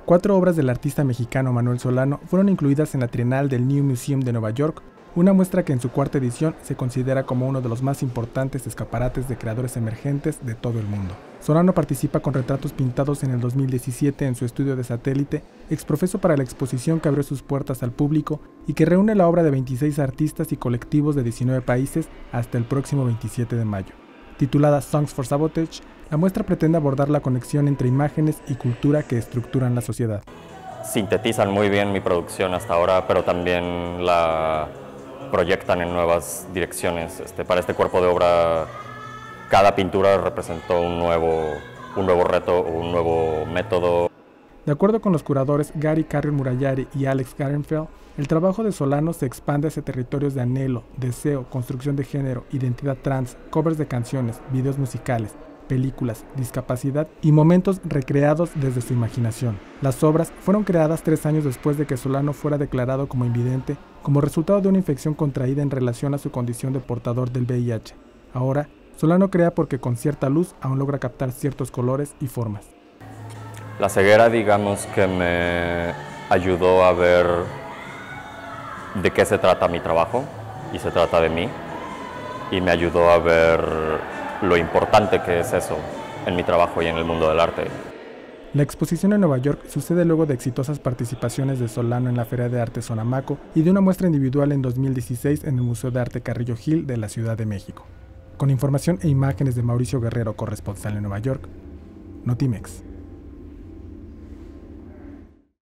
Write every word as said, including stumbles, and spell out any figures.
Cuatro obras del artista mexicano Manuel Solano fueron incluidas en la Trienal del New Museum de Nueva York, una muestra que en su cuarta edición se considera como uno de los más importantes escaparates de creadores emergentes de todo el mundo. Solano participa con retratos pintados en el dos mil diecisiete en su estudio de satélite, exprofeso para la exposición que abrió sus puertas al público y que reúne la obra de veintiséis artistas y colectivos de diecinueve países hasta el próximo veintisiete de mayo. Titulada Songs for Sabotage, la muestra pretende abordar la conexión entre imágenes y cultura que estructuran la sociedad. Sintetizan muy bien mi producción hasta ahora, pero también la proyectan en nuevas direcciones. Este, para este cuerpo de obra, cada pintura representó un nuevo, un nuevo reto o un nuevo método. De acuerdo con los curadores Gary Carrion Murayari y Alex Garenfeld, el trabajo de Solano se expande hacia territorios de anhelo, deseo, construcción de género, identidad trans, covers de canciones, videos musicales, películas, discapacidad y momentos recreados desde su imaginación. Las obras fueron creadas tres años después de que Solano fuera declarado como invidente como resultado de una infección contraída en relación a su condición de portador del V I H. Ahora, Solano crea porque con cierta luz aún logra captar ciertos colores y formas. La ceguera, digamos que me ayudó a ver de qué se trata mi trabajo, y se trata de mí, y me ayudó a ver lo importante que es eso en mi trabajo y en el mundo del arte. La exposición en Nueva York sucede luego de exitosas participaciones de Solano en la Feria de Arte Sonamaco y de una muestra individual en dos mil dieciséis en el Museo de Arte Carrillo Gil de la Ciudad de México. Con información e imágenes de Mauricio Guerrero, corresponsal en Nueva York, Notimex.